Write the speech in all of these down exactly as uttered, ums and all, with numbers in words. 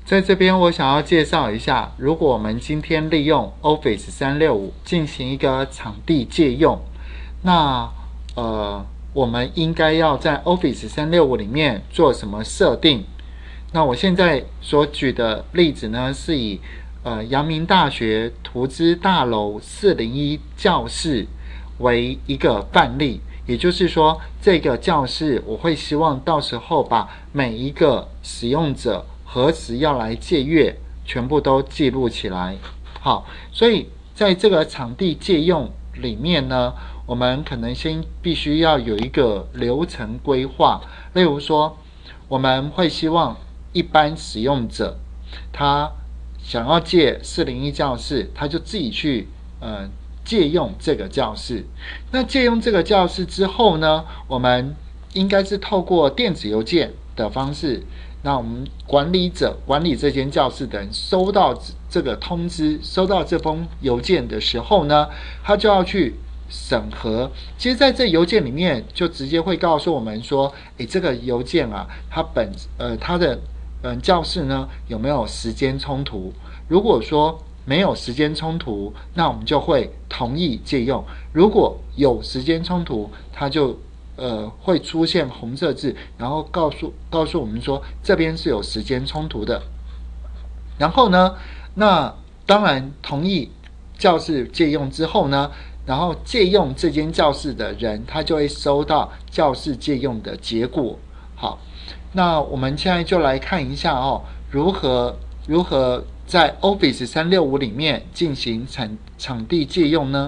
在这边我想要介绍一下，如果我们今天利用 Office 三六五进行一个场地借用，那呃我们应该要在 Office 三六五里面做什么设定？那我现在所举的例子呢，是以呃阳明大学图资大楼四零一教室为一个范例，也就是说，这个教室我会希望到时候把每一个使用者何时要来借阅，全部都记录起来。好，所以在这个场地借用里面呢，我们可能先必须要有一个流程规划。例如说，我们会希望一般使用者他想要借四零一教室，他就自己去呃借用这个教室。那借用这个教室之后呢，我们应该是透过电子邮件的方式，那我们管理者管理这间教室的人收到这个通知，收到这封邮件的时候呢，他就要去审核。其实在这邮件里面就直接会告诉我们说，诶，这个邮件啊，它本呃它的嗯教室呢有没有时间冲突？如果说没有时间冲突，那我们就会同意借用。如果有时间冲突，它就呃会出现红色字，然后告诉告诉我们说这边是有时间冲突的。然后呢，那当然同意教室借用之后呢，然后借用这间教室的人，他就会收到教室借用的结果。好，那我们现在就来看一下哦，如何如何在 Office 三六五里面进行场场地借用呢？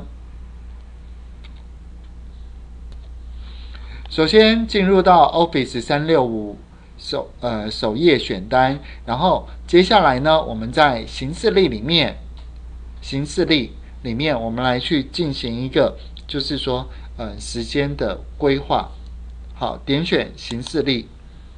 首先进入到 Office 三六五首呃首页选单，然后接下来呢，我们在行事历里面，行事历里面我们来去进行一个就是说呃时间的规划。好，点选行事历。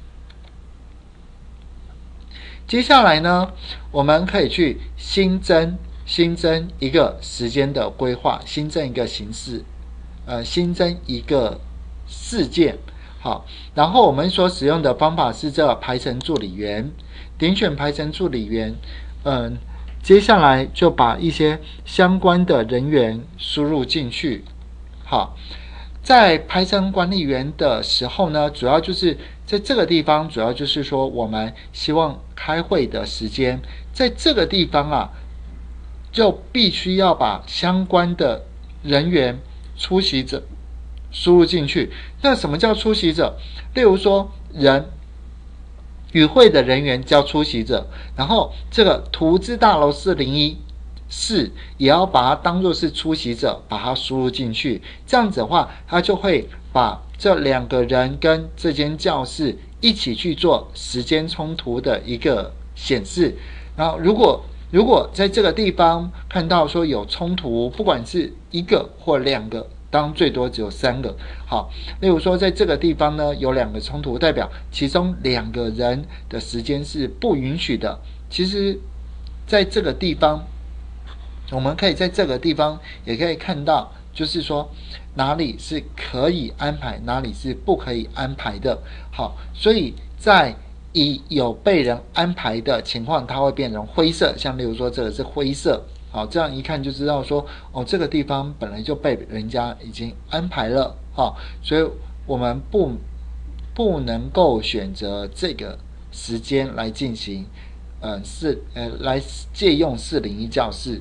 接下来呢，我们可以去新增新增一个时间的规划，新增一个形式，呃，新增一个事件。好，然后我们所使用的方法是这排程助理员，点选排程助理员，嗯，接下来就把一些相关的人员输入进去。好，在排程管理员的时候呢，主要就是在这个地方，主要就是说我们希望开会的时间，在这个地方啊，就必须要把相关的人员出席者输入进去。那什么叫出席者？例如说，人与会的人员叫出席者，然后这个图资大楼四零一室也要把它当作是出席者，把它输入进去。这样子的话，它就会把这两个人跟这间教室一起去做时间冲突的一个显示。然后如果如果在这个地方看到说有冲突，不管是一个或两个，当最多只有三个。好，例如说在这个地方呢有两个冲突，代表其中两个人的时间是不允许的。其实在这个地方，我们可以在这个地方也可以看到，就是说哪里是可以安排，哪里是不可以安排的。好，所以在以有被人安排的情况，它会变成灰色，像例如说这个是灰色。好，这样一看就知道说，哦，这个地方本来就被人家已经安排了。好，所以我们不不能够选择这个时间来进行呃四呃来借用四零一教室。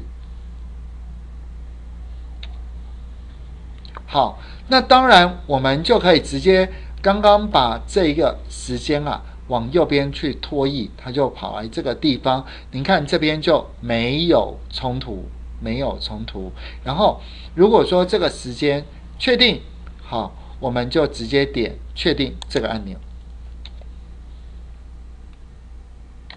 好，那当然我们就可以直接刚刚把这一个时间啊往右边去拖移，它就跑来这个地方。您看这边就没有冲突，没有冲突。然后如果说这个时间确定，好，我们就直接点确定这个按钮。